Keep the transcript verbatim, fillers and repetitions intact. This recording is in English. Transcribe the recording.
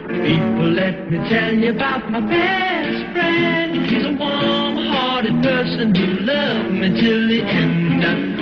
People, let me tell you about my best friend. He's a warm-hearted person who loved me till the end.